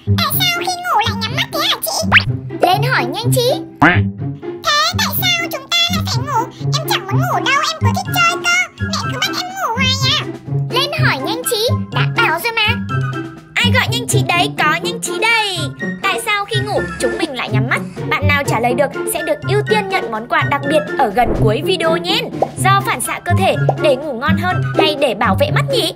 Tại sao khi ngủ lại nhắm mắt thế hả chị? Lên hỏi nhanh chị. Thế tại sao chúng ta lại phải ngủ? Em chẳng muốn ngủ đâu, em cứ thích chơi cơ. Mẹ cứ bắt em ngủ hoài à. Lên hỏi nhanh chị. Đã bảo rồi mà. Ai gọi nhanh chị đấy? Có nhanh chị đây. Tại sao khi ngủ chúng mình lại nhắm mắt? Bạn nào trả lời được sẽ được ưu tiên nhận món quà đặc biệt ở gần cuối video nhé. Do phản xạ cơ thể để ngủ ngon hơn hay để bảo vệ mắt nhỉ?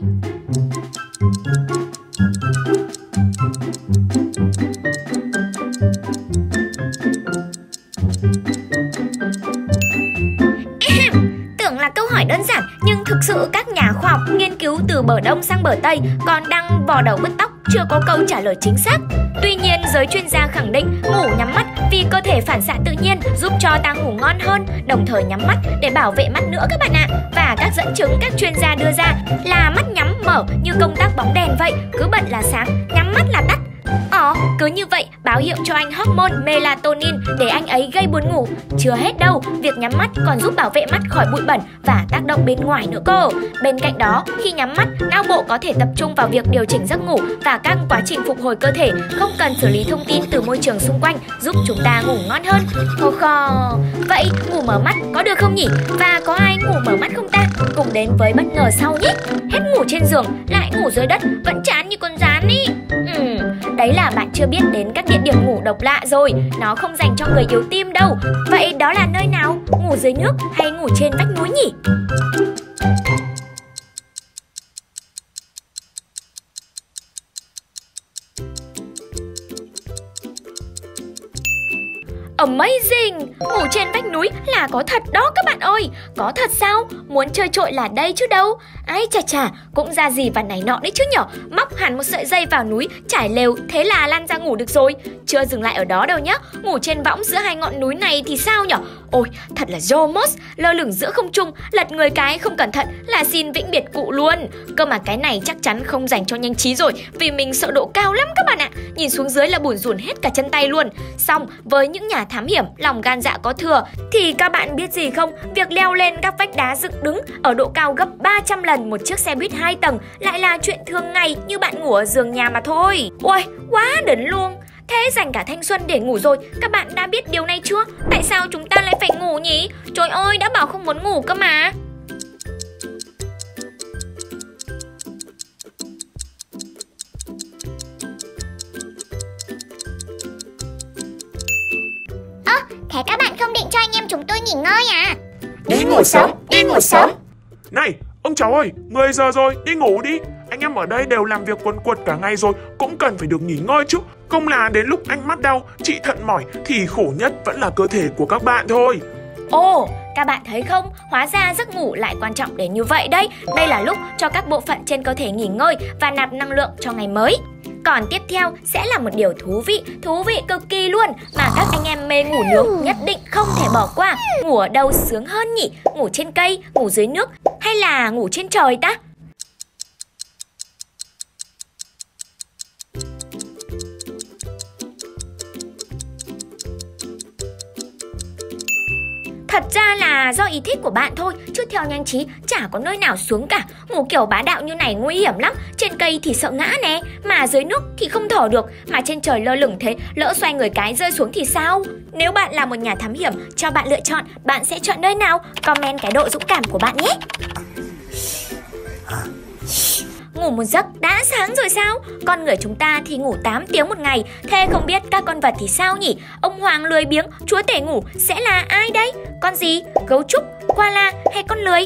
Tưởng là câu hỏi đơn giản, nhưng thực sự các nhà khoa học nghiên cứu từ bờ Đông sang bờ Tây còn đang vò đầu bứt tóc chưa có câu trả lời chính xác. Tuy nhiên, giới chuyên gia khẳng định ngủ nhắm mắt vì cơ thể phản xạ tự nhiên giúp cho ta ngủ ngon hơn, đồng thời nhắm mắt để bảo vệ mắt nữa các bạn ạ. Và các dẫn chứng các chuyên gia đưa ra là mắt nhắm mở như công tắc bóng đèn vậy, cứ bật là sáng, nhắm mắt là tắt. Cứ như vậy báo hiệu cho anh hormone melatonin để anh ấy gây buồn ngủ. Chưa hết đâu, việc nhắm mắt còn giúp bảo vệ mắt khỏi bụi bẩn và tác động bên ngoài nữa cơ. Bên cạnh đó, khi nhắm mắt, não bộ có thể tập trung vào việc điều chỉnh giấc ngủ và các quá trình phục hồi cơ thể, không cần xử lý thông tin từ môi trường xung quanh, giúp chúng ta ngủ ngon hơn. Vậy ngủ mở mắt có được không nhỉ? Và có ai ngủ mở mắt không ta? Cùng đến với bất ngờ sau nhé. Hết ngủ trên giường lại ngủ dưới đất, vẫn chán như con gián ý. Đấy là bạn chưa biết đến các địa điểm ngủ độc lạ rồi. Nó không dành cho người yếu tim đâu. Vậy đó là nơi nào? Ngủ dưới nước hay ngủ trên vách núi nhỉ? Amazing! Ngủ trên vách núi là có thật đó các bạn ơi. Có thật sao? Muốn chơi trội là đây chứ đâu. Ai chà, cũng ra gì và này nọ đấy chứ nhở. Móc hẳn một sợi dây vào núi, trải lều, thế là lăn ra ngủ được rồi. Chưa dừng lại ở đó đâu nhá. Ngủ trên võng giữa hai ngọn núi này thì sao nhở? Ôi, thật là Jomos, lơ lửng giữa không trung, lật người cái không cẩn thận là xin vĩnh biệt cụ luôn. Cơ mà cái này chắc chắn không dành cho nhanh trí rồi, vì mình sợ độ cao lắm các bạn ạ. Nhìn xuống dưới là bủn rủn hết cả chân tay luôn. Xong, với những nhà thám hiểm lòng gan dạ có thừa thì các bạn biết gì không? Việc leo lên các vách đá dựng đứng ở độ cao gấp 300 lần một chiếc xe buýt 2 tầng lại là chuyện thường ngày như bạn ngủ ở giường nhà mà thôi. Ôi, quá đỉnh luôn. Thế dành cả thanh xuân để ngủ rồi, các bạn đã biết điều này chưa? Tại sao chúng ta lại phải ngủ nhỉ? Trời ơi, đã bảo không muốn ngủ cơ mà. Thế các bạn không định cho anh em chúng tôi nghỉ ngơi à? Đi ngủ sớm, đi ngủ sớm. Này, ông cháu ơi, 10 giờ rồi, đi ngủ đi. Anh em ở đây đều làm việc quần quật cả ngày rồi, cũng cần phải được nghỉ ngơi chứ. Không là đến lúc anh mắt đau, chị thận mỏi thì khổ nhất vẫn là cơ thể của các bạn thôi. Ồ, các bạn thấy không? Hóa ra giấc ngủ lại quan trọng đến như vậy đấy. Đây là lúc cho các bộ phận trên cơ thể nghỉ ngơi và nạp năng lượng cho ngày mới. Còn tiếp theo sẽ là một điều thú vị cực kỳ luôn, mà các anh em mê ngủ nướng nhất định không thể bỏ qua. Ngủ ở đâu sướng hơn nhỉ? Ngủ trên cây, ngủ dưới nước hay là ngủ trên trời ta? Thật ra là do ý thích của bạn thôi, chứ theo nhanh trí chả có nơi nào xuống cả. Ngủ kiểu bá đạo như này nguy hiểm lắm. Trên cây thì sợ ngã nè, mà dưới nước thì không thở được, mà trên trời lơ lửng thế, lỡ xoay người cái rơi xuống thì sao? Nếu bạn là một nhà thám hiểm, cho bạn lựa chọn, bạn sẽ chọn nơi nào? Comment cái độ dũng cảm của bạn nhé. Ngủ một giấc đã sáng rồi sao? Con người chúng ta thì ngủ 8 tiếng một ngày. Thế không biết các con vật thì sao nhỉ? Ông hoàng lười biếng, chúa tể ngủ sẽ là ai đây? Con gì? Gấu trúc, koala hay con lười?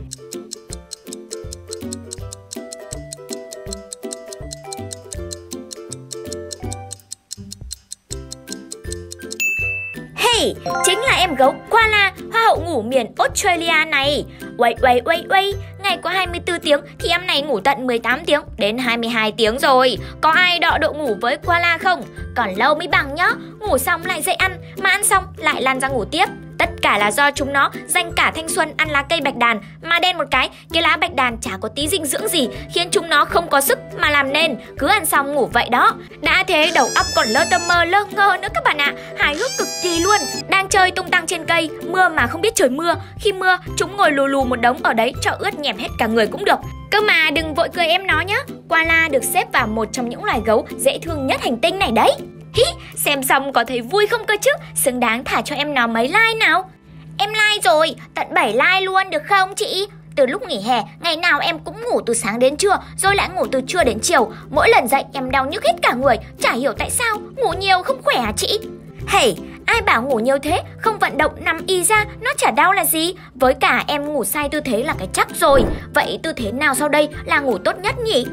Hey, chính là em gấu koala, hoa hậu ngủ miền Australia này. Wait, ngày có 24 tiếng thì em này ngủ tận 18 tiếng đến 22 tiếng rồi. Có ai đọ độ ngủ với koala không? Còn lâu mới bằng nhá. Ngủ xong lại dậy ăn, mà ăn xong lại lăn ra ngủ tiếp. Tất cả là do chúng nó dành cả thanh xuân ăn lá cây bạch đàn, mà đen một cái lá bạch đàn chả có tí dinh dưỡng gì, khiến chúng nó không có sức mà làm nên, cứ ăn xong ngủ vậy đó. Đã thế đầu óc còn lơ tơ mơ lơ ngơ nữa các bạn ạ, hài hước cực kỳ luôn. Đang chơi tung tăng trên cây, mưa mà không biết trời mưa, khi mưa chúng ngồi lù lù một đống ở đấy cho ướt nhèm hết cả người cũng được. Cơ mà đừng vội cười em nó nhá, koala được xếp vào một trong những loài gấu dễ thương nhất hành tinh này đấy. Hí, xem xong có thấy vui không cơ chứ, xứng đáng thả cho em nó mấy like nào. Em like rồi, tận 7 like luôn được không chị? Từ lúc nghỉ hè, ngày nào em cũng ngủ từ sáng đến trưa, rồi lại ngủ từ trưa đến chiều. Mỗi lần dậy em đau nhức hết cả người, chả hiểu tại sao, ngủ nhiều không khỏe hả chị? Hey, ai bảo ngủ nhiều thế, không vận động nằm y ra, nó chả đau là gì? Với cả em ngủ sai tư thế là cái chắc rồi. Vậy tư thế nào sau đây là ngủ tốt nhất nhỉ?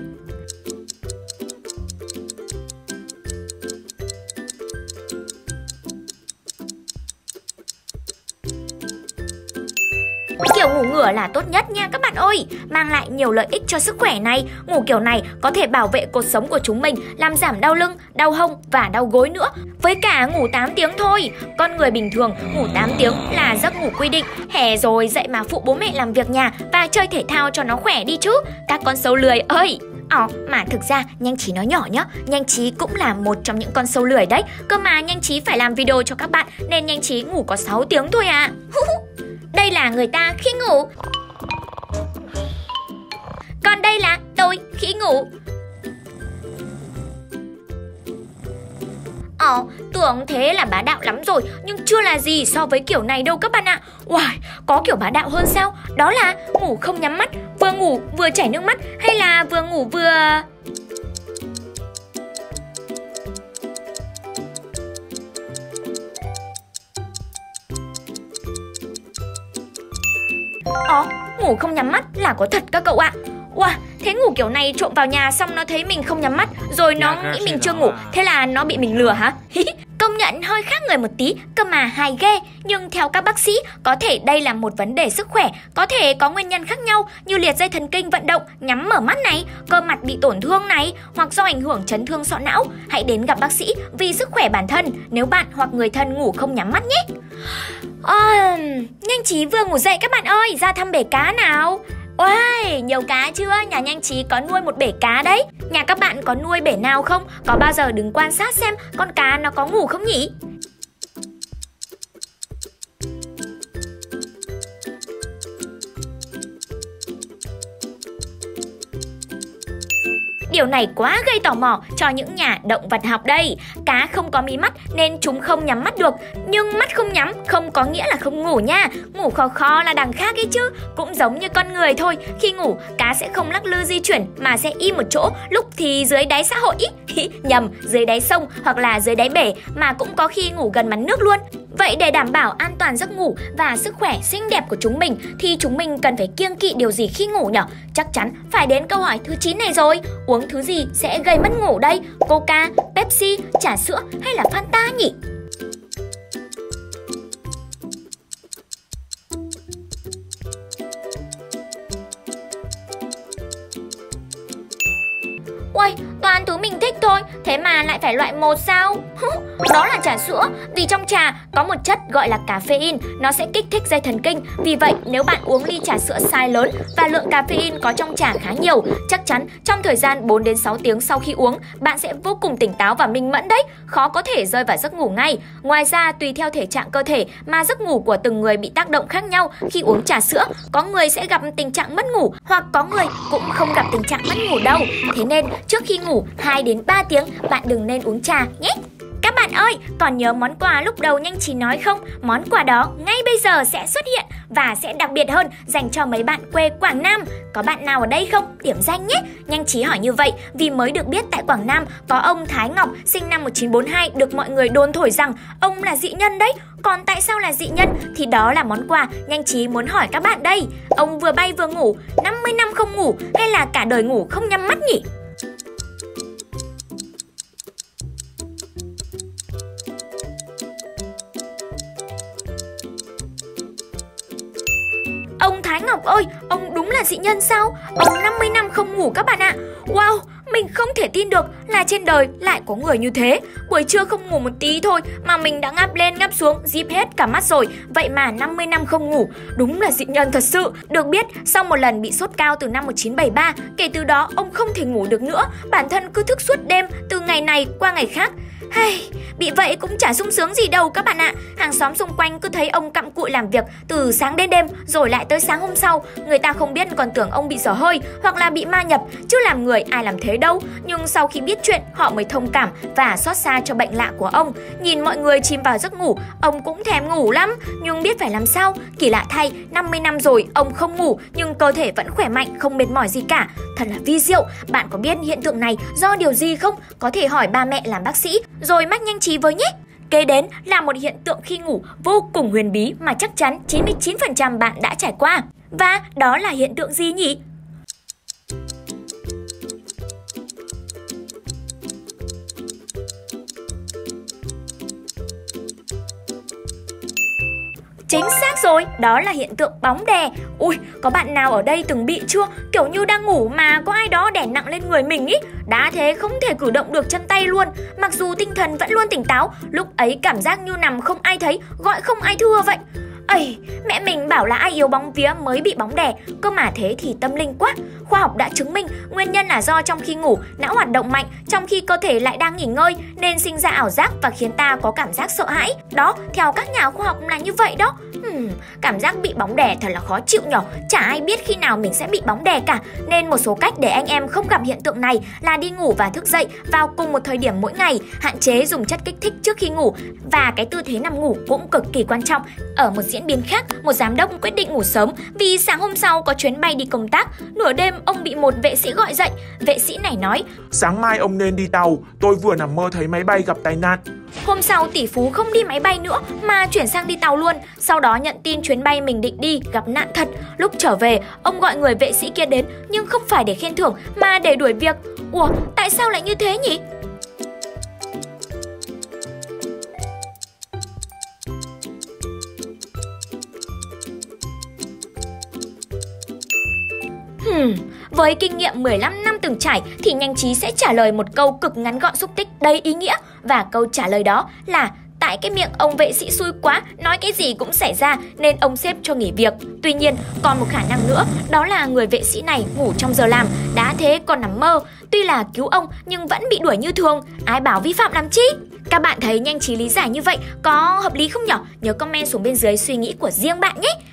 Kiểu ngủ ngửa là tốt nhất nha các bạn ơi, mang lại nhiều lợi ích cho sức khỏe này. Ngủ kiểu này có thể bảo vệ cột sống của chúng mình, làm giảm đau lưng, đau hông và đau gối nữa. Với cả ngủ 8 tiếng thôi, con người bình thường ngủ 8 tiếng là giấc ngủ quy định. Hè rồi dậy mà phụ bố mẹ làm việc nhà và chơi thể thao cho nó khỏe đi chứ, các con sâu lười ơi. Mà thực ra Nhanh Trí nói nhỏ nhá, Nhanh Trí cũng là một trong những con sâu lười đấy. Cơ mà Nhanh Trí phải làm video cho các bạn nên Nhanh Trí ngủ có 6 tiếng thôi à. Đây là người ta khi ngủ, còn đây là tôi khi ngủ. Tưởng thế là bá đạo lắm rồi, nhưng chưa là gì so với kiểu này đâu các bạn ạ. Wow, có kiểu bá đạo hơn sao? Đó là ngủ không nhắm mắt, vừa ngủ vừa chảy nước mắt, hay là vừa ngủ vừa... Ngủ không nhắm mắt là có thật các cậu ạ. Wow, thế ngủ kiểu này trộm vào nhà xong nó thấy mình không nhắm mắt, rồi nó nghĩ mình chưa ngủ, thế là nó bị mình lừa hả? Công nhận hơi khác người một tí, cơ mà hài ghê. Nhưng theo các bác sĩ, có thể đây là một vấn đề sức khỏe, có thể có nguyên nhân khác nhau như liệt dây thần kinh vận động, nhắm mở mắt này, cơ mặt bị tổn thương này, hoặc do ảnh hưởng chấn thương sọ não. Hãy đến gặp bác sĩ vì sức khỏe bản thân nếu bạn hoặc người thân ngủ không nhắm mắt nhé. Nhanh Trí vừa ngủ dậy các bạn ơi, ra thăm bể cá nào. Ôi, nhiều cá chưa? Nhà Nhanh Trí có nuôi một bể cá đấy. Nhà các bạn có nuôi bể nào không? Có bao giờ đứng quan sát xem con cá nó có ngủ không nhỉ? Điều này quá gây tò mò cho những nhà động vật học đây. Cá không có mí mắt nên chúng không nhắm mắt được. Nhưng mắt không nhắm không có nghĩa là không ngủ nha. Ngủ khò khò là đằng khác ấy chứ. Cũng giống như con người thôi. Khi ngủ, cá sẽ không lắc lư di chuyển mà sẽ im một chỗ. Lúc thì dưới đáy xã hội nhầm, dưới đáy sông hoặc là dưới đáy bể, mà cũng có khi ngủ gần mặt nước luôn. Vậy để đảm bảo an toàn giấc ngủ và sức khỏe xinh đẹp của chúng mình thì chúng mình cần phải kiêng kỵ điều gì khi ngủ nhỉ? Chắc chắn phải đến câu hỏi thứ 9 này rồi. Uống thứ gì sẽ gây mất ngủ đây? Coca, Pepsi, trà sữa hay là Fanta nhỉ? Uầy, toàn thứ mình thích thôi, thế mà lại phải loại một sao? Đó là trà sữa, vì trong trà có một chất gọi là caffeine, nó sẽ kích thích dây thần kinh. Vì vậy, nếu bạn uống ly trà sữa size lớn và lượng caffeine có trong trà khá nhiều, chắc chắn trong thời gian 4 đến 6 tiếng sau khi uống, bạn sẽ vô cùng tỉnh táo và minh mẫn đấy, khó có thể rơi vào giấc ngủ ngay. Ngoài ra, tùy theo thể trạng cơ thể mà giấc ngủ của từng người bị tác động khác nhau khi uống trà sữa. Có người sẽ gặp tình trạng mất ngủ, hoặc có người cũng không gặp tình trạng mất ngủ đâu. Thế nên, trước khi ngủ 2 đến 3 tiếng, bạn đừng nên uống trà nhé. Các bạn ơi, còn nhớ món quà lúc đầu Nhanh Trí nói không? Món quà đó ngay bây giờ sẽ xuất hiện và sẽ đặc biệt hơn dành cho mấy bạn quê Quảng Nam. Có bạn nào ở đây không? Điểm danh nhé. Nhanh Trí hỏi như vậy vì mới được biết tại Quảng Nam có ông Thái Ngọc sinh năm 1942 được mọi người đồn thổi rằng ông là dị nhân đấy. Còn tại sao là dị nhân thì đó là món quà Nhanh Trí muốn hỏi các bạn đây. Ông vừa bay vừa ngủ, 50 năm không ngủ hay là cả đời ngủ không nhắm mắt nhỉ? Ông Thái Ngọc ơi, ông đúng là dị nhân sao? Ông 50 năm không ngủ các bạn ạ. Wow, Mình không thể tin được là trên đời lại có người như thế. Buổi trưa không ngủ một tí thôi mà mình đã ngáp lên ngáp xuống, díp hết cả mắt rồi. Vậy mà 50 năm không ngủ, đúng là dị nhân thật sự. Được biết, sau một lần bị sốt cao từ năm 1973, kể từ đó ông không thể ngủ được nữa. Bản thân cứ thức suốt đêm từ ngày này qua ngày khác. Hay, bị vậy cũng chả sung sướng gì đâu các bạn ạ. Hàng xóm xung quanh cứ thấy ông cặm cụi làm việc từ sáng đến đêm, rồi lại tới sáng hôm sau. Người ta không biết còn tưởng ông bị dở hơi hoặc là bị ma nhập, chứ làm người ai làm thế đâu. Nhưng sau khi biết chuyện, họ mới thông cảm và xót xa cho bệnh lạ của ông. Nhìn mọi người chìm vào giấc ngủ, ông cũng thèm ngủ lắm, nhưng biết phải làm sao. Kỳ lạ thay, 50 năm rồi ông không ngủ nhưng cơ thể vẫn khỏe mạnh, không mệt mỏi gì cả. Thật là vi diệu. Bạn có biết hiện tượng này do điều gì không? Có thể hỏi ba mẹ làm bác sĩ rồi mách nhanh trí với nhé. Kế đến là một hiện tượng khi ngủ vô cùng huyền bí mà chắc chắn 99% bạn đã trải qua. Và đó là hiện tượng gì nhỉ? Chính xác rồi, đó là hiện tượng bóng đè. Ui, có bạn nào ở đây từng bị chưa? Kiểu như đang ngủ mà có ai đó đè nặng lên người mình ý. Đã thế không thể cử động được chân tay luôn. Mặc dù tinh thần vẫn luôn tỉnh táo, lúc ấy cảm giác như nằm không ai thấy, gọi không ai thưa vậy. Ây, mẹ mình bảo là ai yếu bóng vía mới bị bóng đè, cơ mà thế thì tâm linh quá. Khoa học đã chứng minh nguyên nhân là do trong khi ngủ, não hoạt động mạnh, trong khi cơ thể lại đang nghỉ ngơi nên sinh ra ảo giác và khiến ta có cảm giác sợ hãi. Đó, theo các nhà khoa học là như vậy đó. Cảm giác bị bóng đè thật là khó chịu nhở. Chả ai biết khi nào mình sẽ bị bóng đè cả. Nên một số cách để anh em không gặp hiện tượng này là đi ngủ và thức dậy vào cùng một thời điểm mỗi ngày, hạn chế dùng chất kích thích trước khi ngủ. Và cái tư thế nằm ngủ cũng cực kỳ quan trọng. Ở một diễn biến khác, một giám đốc quyết định ngủ sớm vì sáng hôm sau có chuyến bay đi công tác. Nửa đêm ông bị một vệ sĩ gọi dậy. Vệ sĩ này nói: sáng mai ông nên đi tàu, tôi vừa nằm mơ thấy máy bay gặp tai nạn. Hôm sau tỷ phú không đi máy bay nữa mà chuyển sang đi tàu luôn. Sau đó nhận tin chuyến bay mình định đi gặp nạn thật. Lúc trở về, ông gọi người vệ sĩ kia đến, nhưng không phải để khen thưởng mà để đuổi việc. Ủa, tại sao lại như thế nhỉ? Với kinh nghiệm 15 năm từng trải thì nhanh trí sẽ trả lời một câu cực ngắn gọn xúc tích đầy ý nghĩa. Và câu trả lời đó là: tại cái miệng ông vệ sĩ xui quá, nói cái gì cũng xảy ra nên ông sếp cho nghỉ việc. Tuy nhiên, còn một khả năng nữa, đó là người vệ sĩ này ngủ trong giờ làm, đã thế còn nằm mơ. Tuy là cứu ông nhưng vẫn bị đuổi như thường, ai bảo vi phạm làm chi? Các bạn thấy nhanh trí lý giải như vậy có hợp lý không nhỉ? Nhớ comment xuống bên dưới suy nghĩ của riêng bạn nhé.